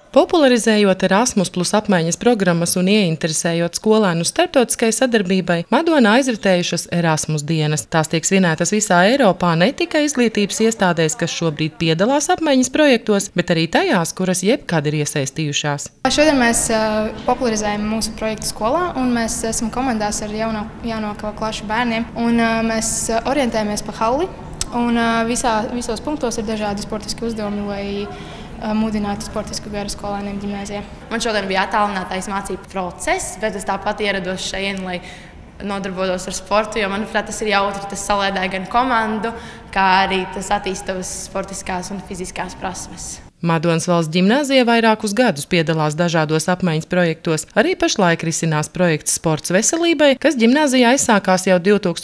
Popularizējot Erasmus plus apmaiņas programmas un ieinteresējot skolēnu starptautiskai sadarbībai, Madona aizritējušas Erasmus dienas. Tās tiek svinētas visā Eiropā ne tikai izglītības iestādēs, kas šobrīd piedalās apmaiņas projektos, bet arī tajās, kuras jebkad ir iesaistījušās. Šodien mēs popularizējam mūsu projektu skolā, un mēs esam komandās ar jaunāko klašu bērniem, un mēs orientējamies pa halli, un visos punktos ir dažādi sportiski uzdevumi, lai mudinātu sportisku garu skolēniem ģimnāzijā. Man šodien bija attālinātais mācību process, bet es tāpat ierados šeit, lai nodarbotos ar sportu, jo, manuprāt, tas ir jautri, tas salēdē gan komandu, kā arī tas attīsta tavas sportiskās un fiziskās prasmes. Madonas valsts ģimnāzija vairākus gadus piedalās dažādos apmaiņas projektos. Arī pašlaik risinās projekts Sports veselībai, kas ģimnāzijā aizsākās jau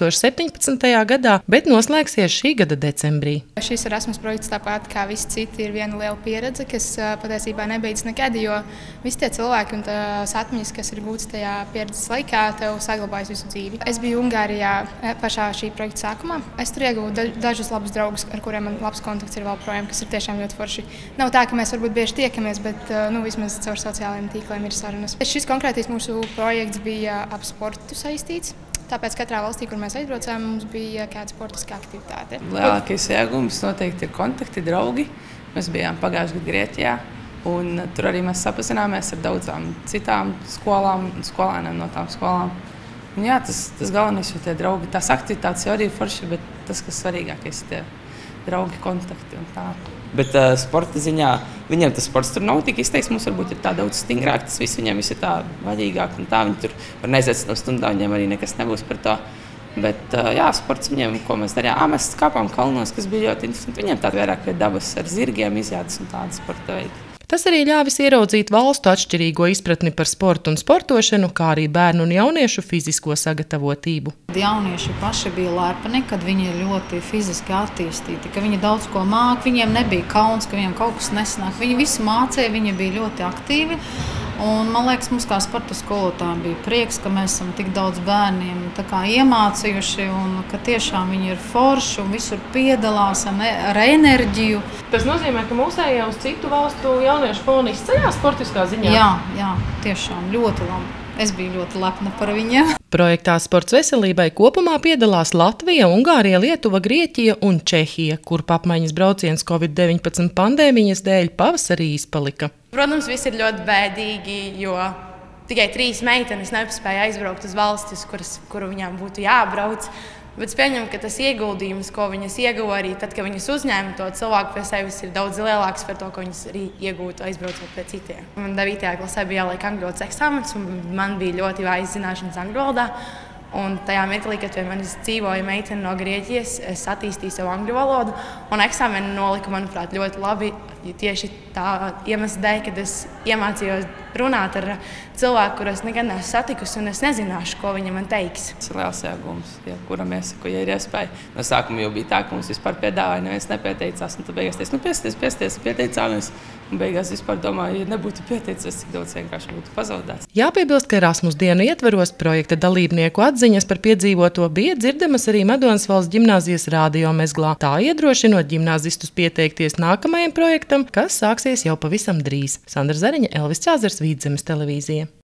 2017. gadā, bet noslēgsies šī gada decembrī. Šis Erasmus projekts, tāpat kā visi citi, ir viena liela pieredze, kas patiesībā nebeidz nekad, jo visi tie cilvēki un tās atmiņas, kas ir gūtas tajā pieredzes laikā, tev saglabājas visu dzīvi. Es biju Ungārijā pašā šī projekta sākumā. Es tur iegūtu dažus labus draugus, ar kuriem man labs kontakts ir vēl projām, kas ir tiešām ļoti forši. Nav tā, ka mēs varbūt bieži tiekamies, bet vismaz caur sociālajiem tīkliem ir sarunas. Šis konkrētais mūsu projekts bija ap sportu saistīts. Tāpēc katrā valstī, kur mēs aizbraucām, mums bija kāda sportiska aktivitāte. Lielākais iegūms noteikti ir kontakti, draugi. Mēs bijām pagājušajā gadā Grieķijā, un tur arī mēs sapazināmies ar daudzām citām skolām un skolēniem no tām skolām. Un jā, tas galvenais ir tie draugi. Tās aktivitātes jau arī ir forši, bet tas, kas svarīgākais, ir tie draugi, kontakti un tā. Bet sporta ziņā viņiem tas sports tur nav tik izteikts. Mums varbūt ir tā daudz stingrāk, tas viss viņiem ir tā vaļīgāk un tā. Viņi tur var neaiziet no stundām, viņiem arī nekas nebūs par to. Bet jā, sports viņiem, ko mēs darījām, mēs kāpām kalnos, kas bija ļoti interesanti. Viņiem tāda vairāk pie dabas ar zirgiem izjādas un tāda sporta veidi. Tas arī ļāvis ieraudzīt valstu atšķirīgo izpratni par sportu un sportošanu, kā arī bērnu un jauniešu fizisko sagatavotību. Jaunieši paši bija lepni, kad viņi ir ļoti fiziski attīstīti, ka viņi daudz ko māk, viņiem nebija kauns, ka viņiem kaut kas nesanāk. Viņi visi mācīja, viņi bija ļoti aktīvi. Un, man liekas, mums kā sporta skolotājiem bija prieks, ka mēs esam tik daudz bērniem iemācījuši un ka tiešām viņi ir forši un visur piedalās ar enerģiju. Tas nozīmē, ka mūsējie uz citu valstu jauniešu fona izceļās sportiskā ziņā? Jā, tiešām ļoti labi. Es biju ļoti lepna par viņiem. Projektā Sports veselībai kopumā piedalās Latvija, Ungārija, Lietuva, Grieķija un Čehija, kur apmaiņas brauciens Covid-19 pandēmijas dēļ pavasarī izpalika. Protams, viss ir ļoti bēdīgi, jo tikai 3 meitenes nepaspēja aizbraukt uz valstis, kuru viņām būtu jābrauc. Bet es pieņemu, ka tas ieguldījums, ko viņas ieguva arī tad, kad viņas uzņēma to cilvēku pie sevis, ir daudz lielāks par to, ko viņas arī iegūtu aizbraucot pie citiem. Man 9. klasē bija jāliek angļu valodas eksāmens, un man bija ļoti vājas zināšanas angļu valodā. Un tajā mirklī, kad pie manis dzīvoja meitene no Grieķijas, es attīstīju savu angļu valodu, un eksāmenu noliku, manuprāt, ļoti labi. Tieši tā iemesla dēļ, kad es iemācījos runāt ar cilvēku, kuru es nekad neesmu satikusi, un es nezināšu, ko viņa man teiks. Tas ir liels iegūms, kuram iesaku, ja ir iespēja. No sākuma jau bija tā, ka mums vispār piedāvāja, neviens nepieteicās, un tad beigās teica, pieteicāmies. Un beigās vispār domāju, ja nebūtu pieteicies, cik daudz vienkārši būtu pazaudēts. Jāpiebilst, ka Erasmus dienu ietvaros projekta dalībnieku atziņas par piedzīvoto bija dzirdamas arī Madonas valsts ģimnāzijas radio mezglā, tā iedrošinot ģimnāzistus pieteikties nākamajam projektam, kas sāksies jau pavisam drīz. Sandra Zariņa, Elvis Čāzars, Vidzemes televīzija.